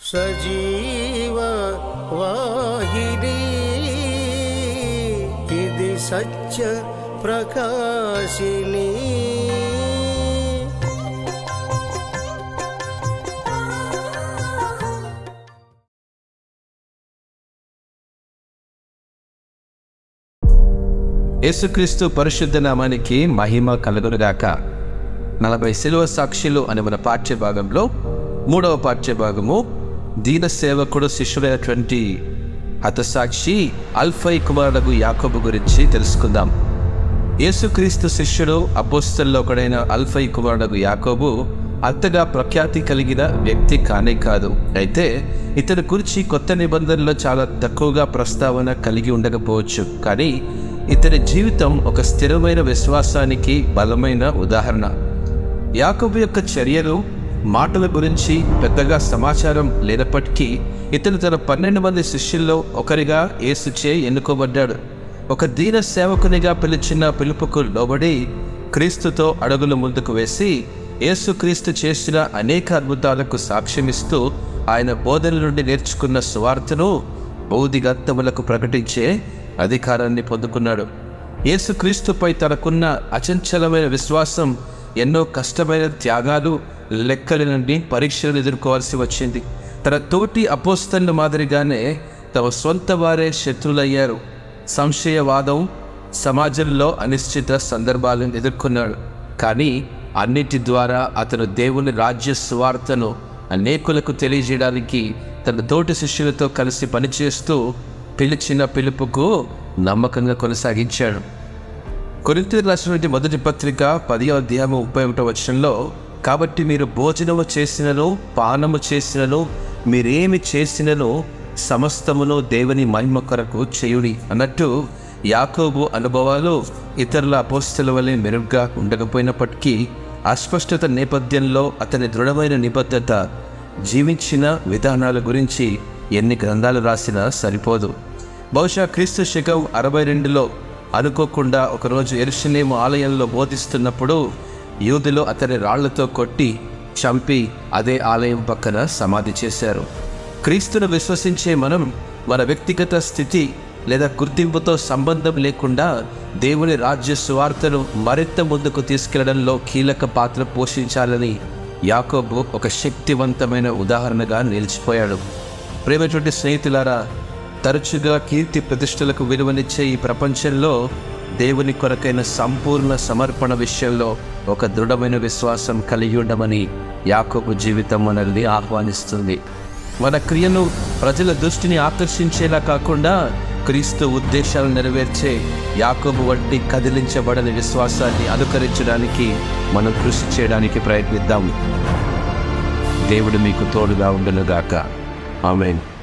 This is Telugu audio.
సజీవ వాహిని ఇది సత్య ప్రకాశిని. యేసుక్రీస్తు పరిశుద్ధ నామానికి మహిమ కలుగునుగాక. 40 శిలువ సాక్షులు అనే మన పాఠ్యభాగంలో 3వ పాఠ్యభాగము దీన సేవకుడు శిష్యుడైనటువంటి హతసాక్షి అల్ఫై కుమారుడు యాకోబు గురించి తెలుసుకుందాం. యేసుక్రీస్తు శిష్యుడు అపోస్తలులో ఒకడైన అల్ఫై కుమారుడు యాకోబు అంతగా ప్రఖ్యాతి కలిగిన వ్యక్తి కానే కాదు. అయితే ఇతని గురించి కొత్త నిబంధనలో చాలా తక్కువగా ప్రస్తావన కలిగి ఉండకపోవచ్చు. కానీ ఇతని జీవితం ఒక స్థిరమైన విశ్వాసానికి బలమైన ఉదాహరణ. యాకోబు యొక్క చర్యలు మాటల గురించి పెద్దగా సమాచారం లేనప్పటికీ ఇతను తన 12 మంది శిష్యుల్లో ఒకరిగా యేసుచే ఎన్నుకోబడ్డాడు. ఒక దీన సేవకునిగా పిలిచిన పిలుపుకు లోబడి క్రీస్తుతో అడుగులు ముందుకు వేసి యేసుక్రీస్తు చేసిన అనేక అద్భుతాలకు సాక్ష్యమిస్తూ ఆయన బోధన నుండి నేర్చుకున్న సువార్తను బౌద్ధిగత్తములకు ప్రకటించే అధికారాన్ని పొందుకున్నాడు. యేసుక్రీస్తుపై తనకున్న అచంచలమైన విశ్వాసం ఎన్నో కష్టమైన త్యాగాలు, లెక్కల నుండి పరీక్షలు ఎదుర్కోవాల్సి వచ్చింది. తన తోటి అపోస్తలుల మాదిరిగానే తమ సొంత వారే శత్రులయ్యారు. సంశయవాదం, సమాజంలో అనిశ్చిత సందర్భాలను ఎదుర్కొన్నాడు. కానీ అన్నిటి ద్వారా అతను దేవుని రాజ్య సువార్తను అనేకులకు తెలియజేయడానికి తన తోటి శిష్యులతో కలిసి పనిచేస్తూ పిలిచిన పిలుపుకు నమ్మకంగా కొనసాగించాడు. కొరింథీయులకు రాసినటువంటి మొదటి పత్రిక 10వ అధ్యాయము 31వ వచనంలో, కాబట్టి మీరు భోజనము చేసినను పానము చేసినను మీరేమి చేసినను సమస్తమును దేవుని మహిమ కొరకు చేయుడి అన్నట్టు యాకోబు అనుభవాలు ఇతరుల అపోస్తలుల వలె మెరుగ్గా ఉండకపోయినప్పటికీ అస్పష్టత నేపథ్యంలో అతని దృఢమైన నిబద్ధత, జీవించిన విధానాల గురించి ఎన్ని గ్రంథాలు రాసినా సరిపోదు. బహుశా క్రీస్తు శకం 62లో అనుకోకుండా ఒకరోజు యెరూషలేము ఆలయంలో బోధిస్తున్నప్పుడు యూదులు అతని రాళ్లతో కొట్టి చంపి అదే ఆలయం పక్కన సమాధి చేశారు. క్రీస్తును విశ్వసించే మనం మన వ్యక్తిగత స్థితి లేదా గుర్తింపుతో సంబంధం లేకుండా దేవుని రాజ్య సువార్తను మరింత ముందుకు తీసుకెళ్లడంలో కీలక పాత్ర పోషించాలని యాకోబు ఒక శక్తివంతమైన ఉదాహరణగా నిలిచిపోయాడు. ప్రేమటువంటి స్నేహితులారా, తరచుగా కీర్తి ప్రతిష్టలకు విలువనిచ్చే ఈ ప్రపంచంలో దేవుని కొరకైన సంపూర్ణ సమర్పణ విషయంలో ఒక దృఢమైన విశ్వాసం కలిగి ఉండమని యాకోబు జీవితం మనల్ని ఆహ్వానిస్తుంది. మన క్రియను ప్రజల దృష్టిని ఆకర్షించేలా కాకుండా క్రీస్తు ఉద్దేశాలను నెరవేర్చే యాకోబు వంటి కదిలించబడని విశ్వాసాన్ని అనుకరించడానికి మనం కృషి చేయడానికి ప్రయత్నిద్దాం. దేవుడు మీకు తోడుగా ఉండునుగాక. ఆమేన్.